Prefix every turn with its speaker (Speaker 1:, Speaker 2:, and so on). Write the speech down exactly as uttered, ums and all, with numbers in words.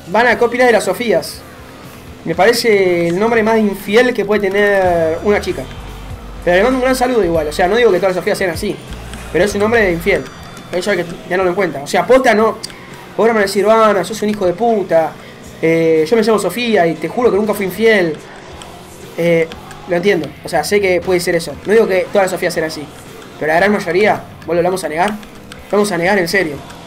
Speaker 1: Van a copiar de las Sofías. Me parece el nombre más infiel que puede tener una chica. Pero le mando un gran saludo igual. O sea, no digo que todas las Sofías sean así, pero es un nombre de infiel. Eso hay que tenerlo en cuenta. O sea, posta no. Ahora me van a decir, Ana, sos un hijo de puta. Eh, yo me llamo Sofía y te juro que nunca fui infiel. Eh, lo entiendo. O sea, sé que puede ser eso. No digo que todas las Sofías sean así. Pero la gran mayoría, ¿vos lo vamos a negar? Vamos a negar en serio.